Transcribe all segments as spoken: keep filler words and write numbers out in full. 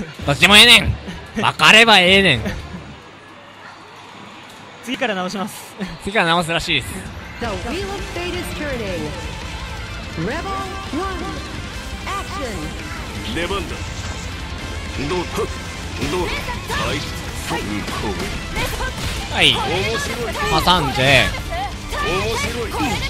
どっちもええねん。分かればええねん。 次から直します。 次から直すらしいです。 The wheel of fate is turning. Rebel one. Action. 出番だ。どうだどうだ。はい向こうはい、 面白い挟んで、 面白い。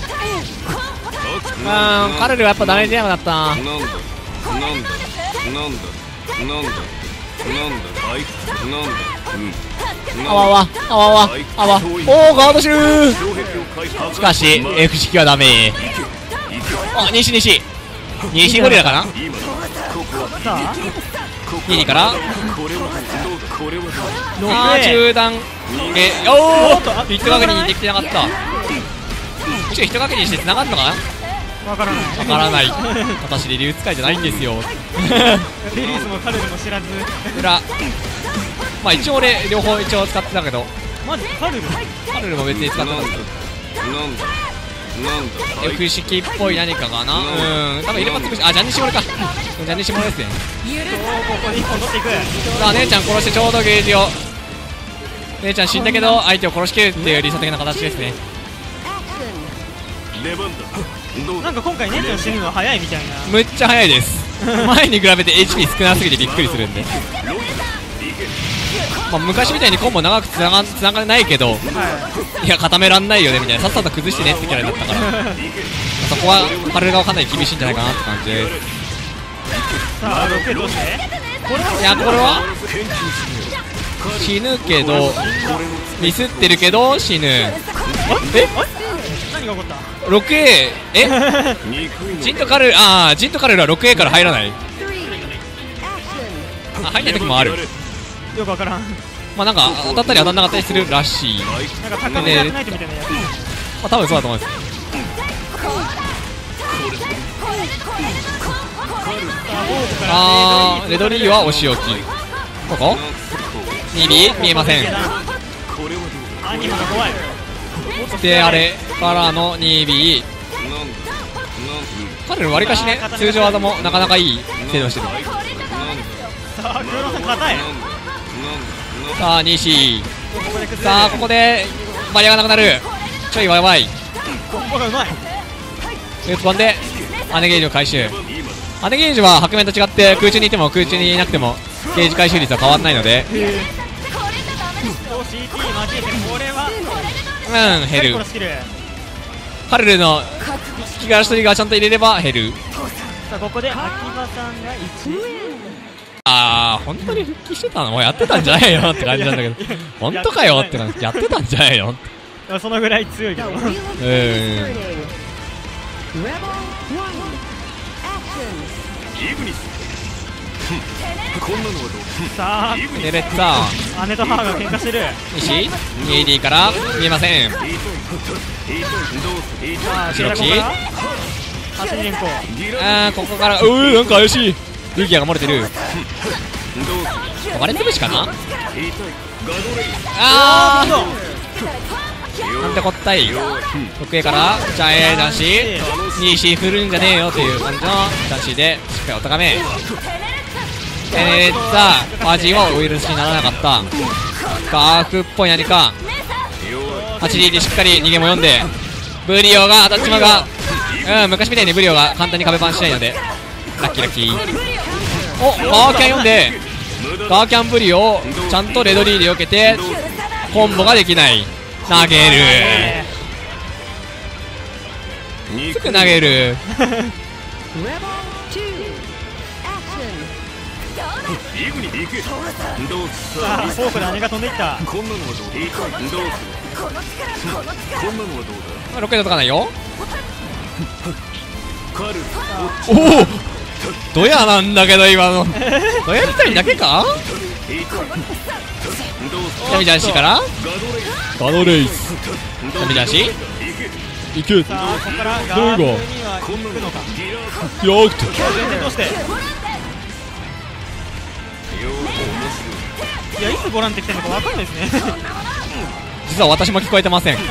うーん、カルルはやっぱダメージヤムだったな。 なんだなんだなんだなんだなんだはいなんだうんあわわあわわあわ、おーガードしてるー。しかし F 式はダメ。あ、西西西ゴリラかな。 さあににからこれはこれはあー中段えおおヒット確認できてなかった。むしろヒット確認して繋がるのかな。 わからない。 わからない私リリース使いじゃないんですよ。 リリースもカルルも知らず。 裏まあ一応俺両方一応使ってたけど、 マジカルル。 カルルも別に使ってたんですよ。 なんだなんだ F 式っぽい何かかな。うん多分入れ歯つくし、あジャンニシモレか。ジャンニシモレですね。 そうここで一本取っていく。 さあ姉ちゃん殺してちょうどゲージを。姉ちゃん死んだけど相手を殺しきるっていう理想的な形ですね。 Action. 出番だどうだなんか今回姉ちゃん死ぬの早いみたいな。 むっちゃ早いです。前に比べて エイチピー 少なすぎてびっくりするんで、まあ、昔みたいにコンボ長くつながつながないけど、いや固めらんないよねみたいな、さっさと崩してねってキャラだったからそこはパルルがかなり厳しいんじゃないかなって感じです。 さあロケどうして。これはいやこれは死ぬけどミスってるけど死ぬ。え何が起こった。 ろくエー えジントカルルああジントカルルは ろくエー から入らない。 Three. Action. あ入んない時もある。 よくわからん。 まあなんか当たったり当たんなかったりするらしい。 なんか高めなくないとみたいなやつ。 まあ多分そうだと思います。あーレドリーはお仕置き。ここ にビー 見えません。 アニメが怖い。 であれからの にビー。彼のわりかしね通常技もなかなかいい精度してる。 さあ黒田さん硬い。 さあ西ここで崩れる。 さあここで間に合わなくなる。ちょいやばい。 コンボがうまい。 ループ版で姉ゲージを回収。姉ゲージは白面と違って空中にいても空中にいなくてもゲージ回収率は変わらないので、 お シーティー 交えてこれはうん減る。 このスキル。 カルルの引きガラストリガーちゃんと入れれば減る。 さあここで秋葉さんがいち。 あー本当に復帰してたのもうやってたんじゃないのって感じなんだけど本当かよって感じ。やってたんじゃないの。 でもそのぐらい強いけ The ど。 wheel of う fate ん is turning. Rebel one. Action. イグニスこんなのはどうさあデレッタ姉と母が喧嘩してる。 西 にディー から見えません。 さあ後ろここからはちに連行。 あーここからうーなんか怪しい。ルギアが漏れてる。割れつぶしかな。あーなんてこったい。ろくエー からじゃあえー男子にシー振るんじゃねえよっていう感じの男子でしっかりお高め。えーさあアジはオイルしにならなかった。ガーフっぽい何か はちディー でしっかり逃げも読んでブリオが当たっちまうが、うん昔みたいにブリオが簡単に壁パンしないのでラッキーラッキー。おガーキャン読んでガーキャンブリオをちゃんとレドリーで避けてコンボができない。投げるすぐ投げる。 Rebel two. Action. イグニ行けどうすさあフォークで姉が飛んでいった。 こんなのはどうだどうするこんなのはどうだロケットとかないよ。 カルおおドヤなんだけど今のドヤみたいだけか。闇男子からガドレイス闇男子いけ。 さあここからガーどういうこフには行くのか。 よーくと全然どうして。いやいつボランテ来てるのかわかんないですね。 実は私も聞こえてません。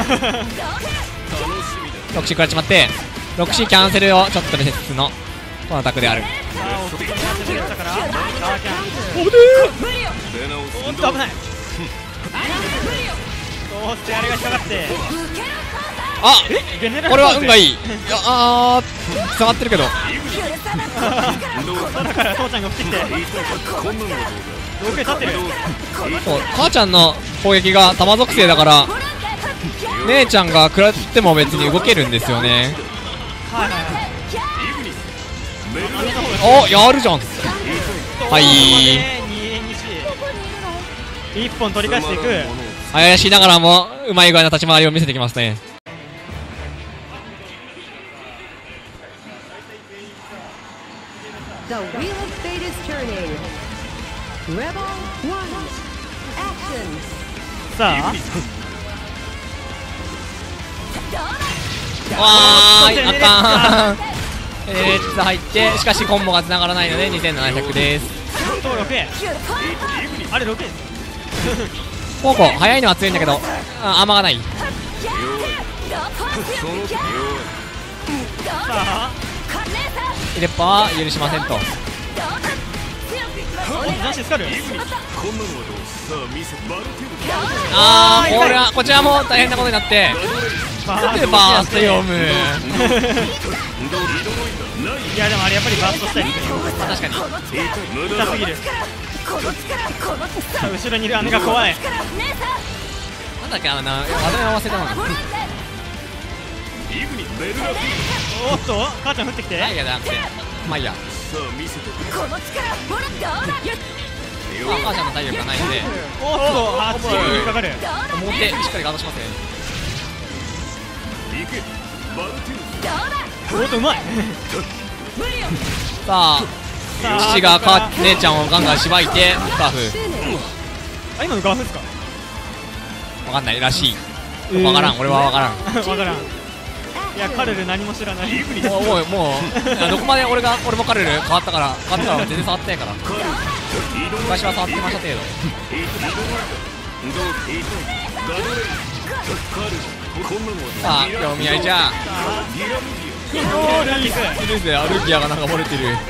ロクシー食らっちまってロクシーキャンセルをちょっとレセッツのこのアタックである。 さあおっきくなって出てきたからガーキャンおで出直すおっと危ないそしてあれが引っかかってあゲネラルこれは運がいいい。いやあー繋がってるけど、 だから父ちゃんが降ってきてこんなのはロープ立ってるそう母ちゃんの攻撃が玉属性だから姉ちゃんが食らっても別に動けるんですよね。 はいはいはいおやるじゃん。はいいっぽん取り返していく怪しいながらもうまい具合な立ち回りを見せてきますね。 The wheel of fate is turning. Rebel one. Action. さわーいあかんえーっと入ってしかしコンボが繋がらないのでにせんななひゃくです。 あとろくえんあれろくえんポーコ早いのは強いんだけどあ甘がない。 さあ入れっぱは許しませんと。 おっと男子スカルこんなのはどうさあ見せてバルテあーこれはこちらも大変なことになってバなんでバースト読む。 いやでもあれやっぱりバーストしたいまあ確かに痛すぎるさあ後ろにいる姉が怖いなんだっけあのな技名忘れたのかおっと母ちゃん降ってきてないやじゃなくてまあいいや。 さあ見せてまあ母ちゃんの体力がないのでおっとあっちに引っかかる表しっかりガードしますね。 行けバルテおっとうまいさあさあ父が母姉ちゃんをガンガンしばいてスカーフ Finish. あ今のガーフですかわかんないらしい。わからん俺はわからん。 わからんいやカルル何も知らないもうもうもういやどこまで俺が俺もカルル変わったから変わったから全然触ってないから昔は触ってました程度。さあ読み合いじゃん。 おールイースルーズでアルギアがなんか漏れてる。 Counter.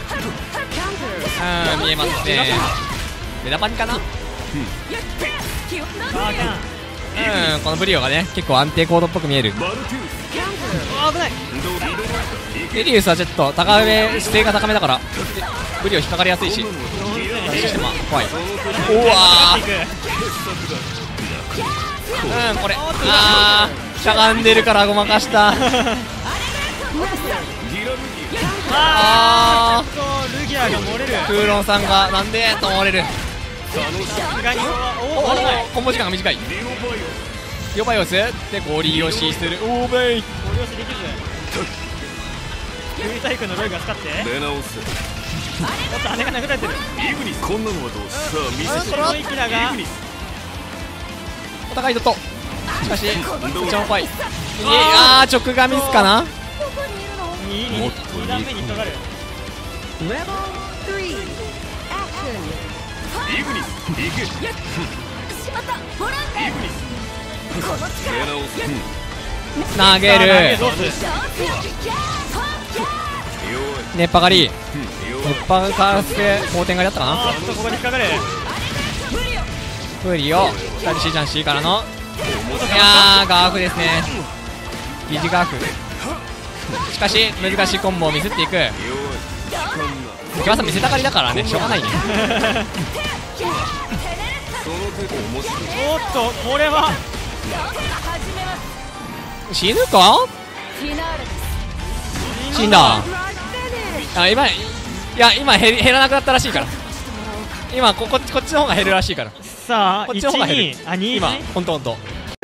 うん見えますね。メダパニかな。 さあキャンうんこのブリオがね結構安定コードっぽく見える。 あ危ないエリウスはちょっと高め姿勢が高めだからブリオ引っかかりやすいしシステムは怖い。うわーうんこれあーしゃがんでるからごまかした。あそうルギアが漏れるークーロンさんがなんでと漏れる。 さすがにおおお危ないおコンボ時間が短い。ヨバイオスでゴリ押しするオーベイ。 ご了承できずルイタイクのロイが使って出直せおっと姉が殴られてるこんなのはどうさあ見せてその息だがお互いドットしかしこっちも怖い。あー直がミスかな。 ににに段目に引っかかる Rebel three. Action. 行け出直せ投げさあ投げるどうする熱波狩り弱い熱波からして後転狩りだったかな。 あーっとここで引っかかるフーリーをジャンシージャンシーからのいやーガーフですね。疑似ガーフしかし難しいコンボを見せていく。 弱い木村さん見せたがりだからねしょうがないね。 その手で面白いおっとこれは死ぬか死んだ。 Drug finish. あ今いや今減り減らなくなったらしいから今こここっちの方が減るらしいからさあこっちの方が減るいちにあに今ほんとほんと。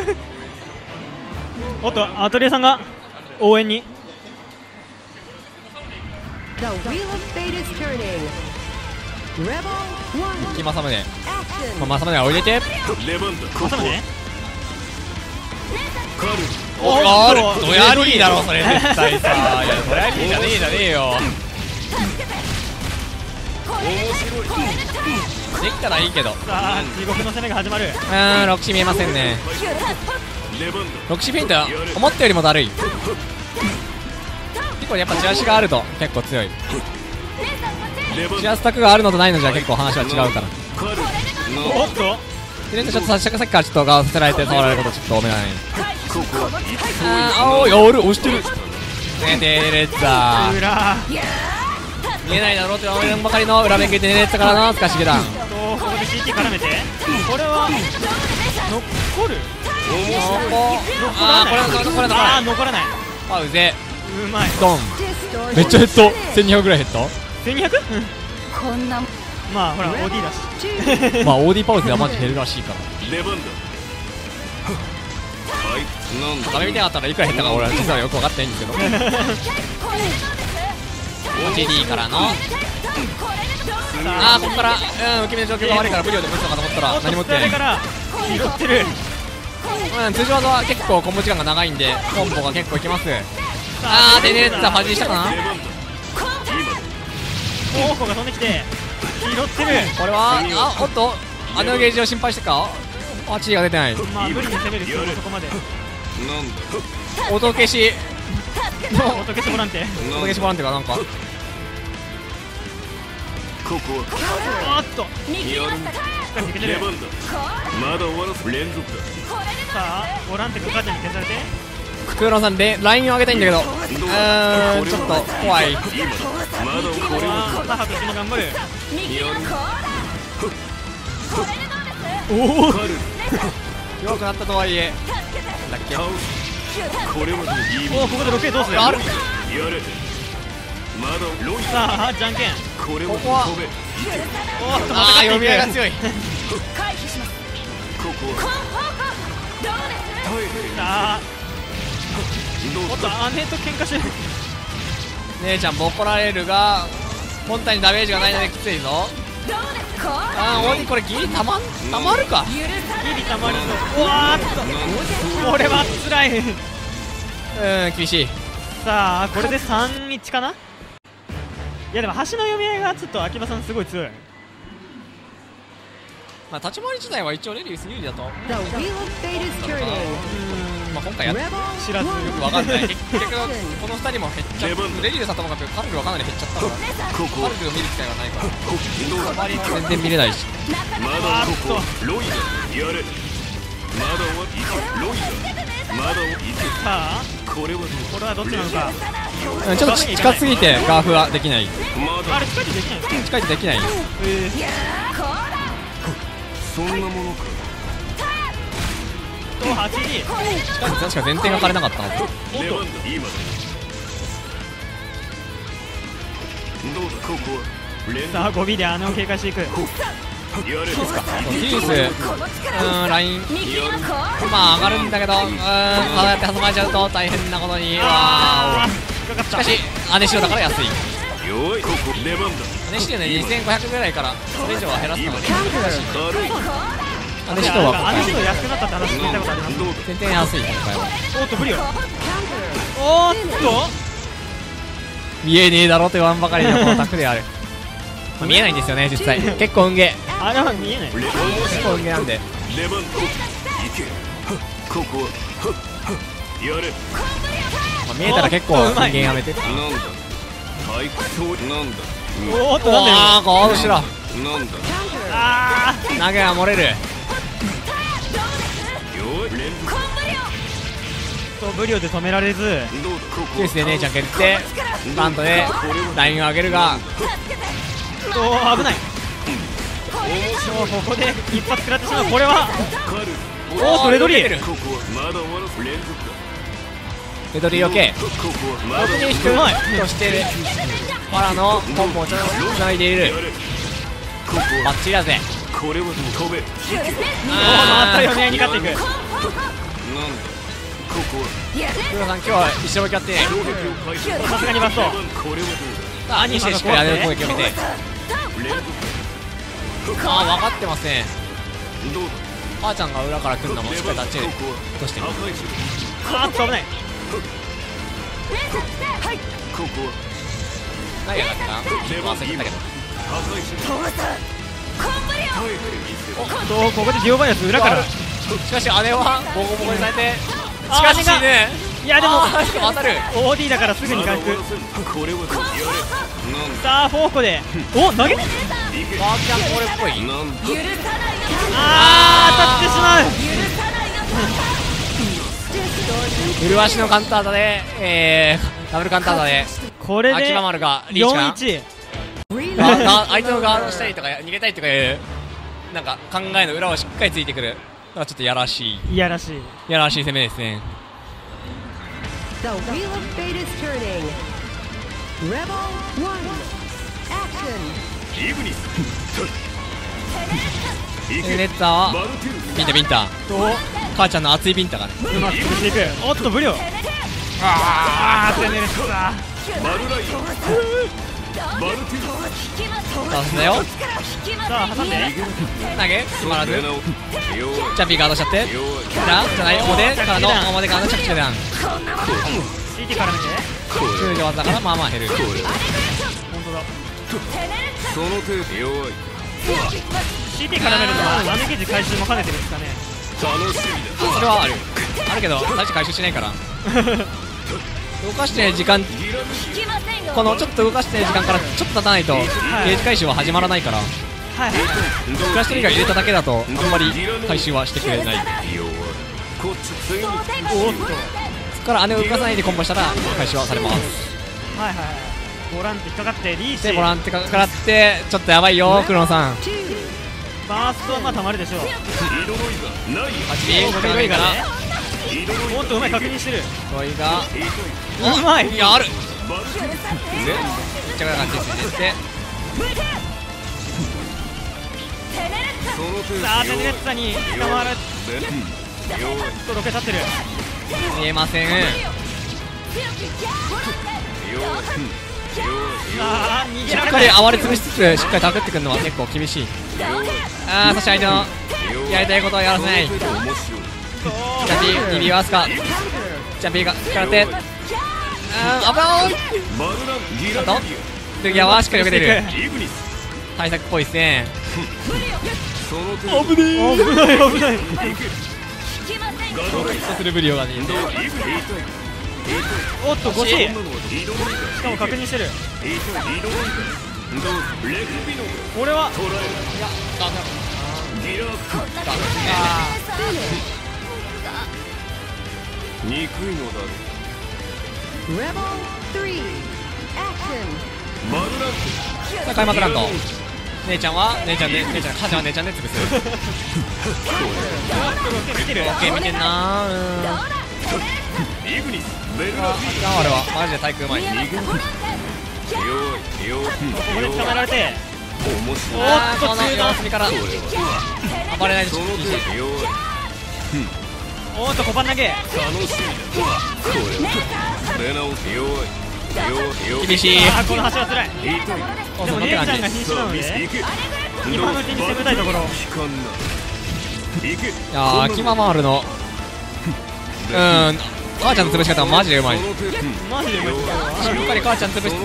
おっとアトリエさんが応援に The wheel of fate is turning. Rebel one. キマサムネ Action. まあマサムネはおいでてレバンダここ挟むねカルおおあっとドヤリーだろそれ絶対さいやドヤリーじゃねえじゃねえよ。できたらいいけどうさあ地獄の攻めが始まるーんロクシ見えませんね。 レバンロクシフェイントは思ったよりもだるい。結構やっぱチラシがあると結構強い。 シアスタックがあるのとないのじゃ結構話は違うからおっとテネントちょっとさっきからちょっと側させられて触られることちょっと多めだね。あーおー、やる押してるねテネレッツァー裏見えないだろうと言わんばかりの裏面ゲテネレッツァからのスカシゲダンとここで シーティー 絡めてこれは残るあーこれ残らないあー残らないあうぜうまいドンめっちゃ減ったせんにひゃくぐらい減っせんにひゃくこんなまあほら オーディー だしたまあ オーディー パウチではマジ減るらしいから出番だはいなんだ画面見てなかったらいくら減ったか俺は実はよく分かってないんですけど ジェディ からのあーここからうん受け身の状況が悪いからブリオで持つのかと思ったら何も打ってないから拾ってるうん通常技は結構コンボ時間が長いんでコンボが結構いきますあーテネレッツァファジーしたかなオーコが飛んできて拾ってるこれはあおっとあのゲージを心配してかあチーが出てないまあ無理に攻める必要もそこまでなんだ音消し音消しボランテ音消しボランテがなんかここはおっとやるんだしかしいけてる出番だまだ終わらす連続ださあボランテがガチャに消されてクーロンさんでラインを上げたいんだけどうーんちょっと怖い今だまだこれはあ母と一緒に頑張るやるおお狩る弱くなったとはいえだっけ倒すこれはでもいいおおここでろくえどうするあるやれまだロイさあじゃんけんこれはここは飛べおーっとまあーた読み合いが強いここは耐えてさあどうおっと姉と喧嘩してる姉ちゃんボコられるが本体にダメージがないのできついぞあーオーディこれギリたまんたまるかギリたまりそううわーっとこれはつらいうん厳しいさあこれでさんいちかないやでも橋の読み合いがちょっと秋葉さんすごい強いまあ立ち回り自体は一応レディウス有利だと The wheel of fate is turning. まあ今回やっ Rebel 知らずよくわかんない結局このふたりも減っちゃうレディウスはともかくカルルはかなり減っちゃったからここはカルルを見る機会がないからここどうだあまり全然見れないしまだここはロイだやれまだ終わってロイだまだ終わってさあこれはどうこれはどっちなのかうんちょっと近すぎてガーフはできないまだあれ近いとできないんですか近いとできないえそんなものかー、とはちに近いと確か前提が枯れなかったはず出番だ今だどうだここは連さあごビで姉を警戒していくやれティリウスうんラインまあ上がるんだけどうんああやって挟まれちゃうと大変なことにわあー引っかかったーしかし姉白だから安い弱いここ出番だ姉白ねにせんごひゃくぐらいからそれ以上は減らすのが軽い姉白は今回姉白安くなったって話聞いたことありますどうだ全然安い今回はおっと不利よおーっと見えねえだろと言わんばかりのこのタクであるまあ見えないんですよね実際結構運ゲーあれは見えないレバン結構運ゲーなんで出番だ行けここはやれまあ見えたら結構運ゲーやめてなんだ体育そうなんだおーっとなんだよああこう後ろなんだあ投げは漏れる弱い連続ーとブリオで止められずどうだここニュースで姉ちゃん蹴ってバントでラインを上げるがおー危ないそうここで一発食らってしまうこれはカルおーっとレドリーここはまだ終わらす連続だレドリーオケここはまだ奥に引くうまいとしてるパラのコンボをつないでいるやれここはバッチリだぜこれはでも飛べおーまた読み合いに勝っていくなんだここは黒田さん今日は一生懸命やって攻撃を開始さすがにバストこれはどうさあ兄してしっかり姉の攻撃を見てだ連続ああ分かってますねどうだあーちゃんが裏から来るのもしっかりタッチ落としてる破壊しろあーっと危ないここは何やだったかな忘れてたけど破壊しろ耐えてみせろとここでジオバイアス裏からしかし姉はボコボコにされてしあかし姉がねいやでもあーしかも当たる。 オーディー だからすぐに回復。 これはやれ。 さあフォーコでお投げバーキャンこれっぽい。 なんだなんだあー当たってしまう。 麗しのカウンターだで、えー、ダブルカウンターだでこれで秋葉丸がリーチかな。 よんいち。 がが相手のガードしたりとか逃げたいとかいうなんか考えの裏をしっかりついてくるのがちょっとやらしいいやらしい。 やらしい攻めですね。 The wheel of fate is turning. Rebel one. Action. イグニスでネッターはバルテュービンタビンタと母ちゃんの熱いビンタがねうまく潰していく。おっとブリオ。ああテネレスだ。 バルライオバルテュー出すんだよ。 さあ挟んで投げ決まらずレナオ弱いジャンピーガードしちゃって弱いだじゃない表からの表からの着地でダウンシーティー 絡めて通常技だからまあまあ減る。 本当だ。 その程度弱いシーティー 絡めるのはダメージ回収も兼ねてるんですかね。 楽しみだそれはあるあるけど大して回収しないから動かして時間このちょっと動かして時間からちょっと経たないとゲージ回収は始まらないからはいはい。 クラッシュトリガー入れただけだとあんまり回収はしてくれない。 弱いこっち次におっとそこから姉を動かさないでコンボしたら回収はされます。 はいはい。ボランテ引っかかってリーチ。 でボランテかからってちょっとやばいよ黒野さん。 バーストはまあたまるでしょう。 色のいがないはちビンかないから色のいおっとうまい確認してる。 トイがうまい。 いやあるバルテューめっちゃ感じですね。 その程度さあテネレッツァに捕まる。 弱いちょっとロケ立ってる。 見えません。 弱いさあ逃げられない。 しっかり暴れ潰しつつしっかりタクってくるのは結構厳しい。ああそして相手のやりたいことはやらせない。ジ面白いャンピーにビーワースかジャンピーが力ってあー危ないバルランギラあと次はしっかり避けてるイグニス対策っぽいですね。 その程度危ない危ない。 ロケットするブリオがねイグニスおっとごし。し色のいかも確認してる。 色のいどうレクビノ俺はトライいやダメだギラダメあ憎いのだろ Rebel three. Action. バルランさあ開幕ランド姉ちゃんは姉ちゃんで姉ちゃん母ちゃんは姉ちゃんで潰す。 ーロケ見てる。 オッケー見てんなー。うーんイグニスベルあラあ俺はマジで体育うまい。 弱い弱いここで捕まえられて。 面白いおっとあーこの中断様子見からそれは暴れないでその程度弱いおっと小判投げ。 楽しみだこれはレナオ弱い弱い厳しい。 あーこの橋は辛い。 痛いおでも姉ちゃんがそんな感じ。 瀕死なので行け今のうちに攻めたいところ。 引かんな行けいやー秋葉回るのうーん母ちゃんの潰し方はマジでうまい。しマジでうまい。 っかり母ちゃん潰しつつ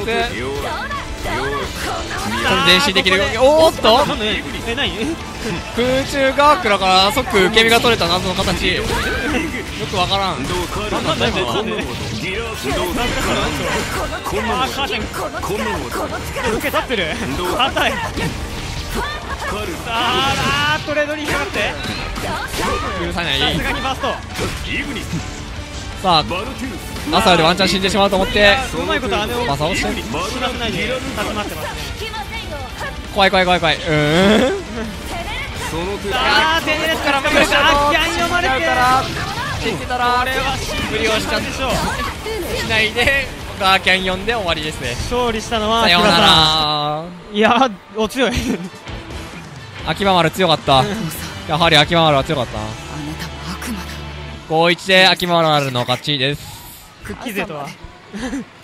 弱い前進できる。おーっとなんでえ何空中ガークだから即受け身が取れた謎の形よくわからん。 どうかなんなんなんでなんでギラどうかこんなのあー母ちゃんこんなの受け立ってる。硬い。 カルあーあートレードに引っかかって許さない。 さすがにファースト。 イグニスさあバルテュース朝でワンチャン死んでしまうと思ってうまいこと姉をマサをして死なせないで立ち回ってますね。 怖い怖い怖い怖いうーんその程度あーテネレスからも来るしあーギャン読まれてる。 から言ってたらこれは無理をしちゃっでしょう。 しないでガーキャン呼んで終わりですね。 勝利したのはさような木村さら。 ん。いやーお強い。 秋葉丸強かったやはり秋葉丸は強かったな。 あなたも悪魔だ。 ごたいいちで秋葉丸の勝ちです。 クッキー勢とは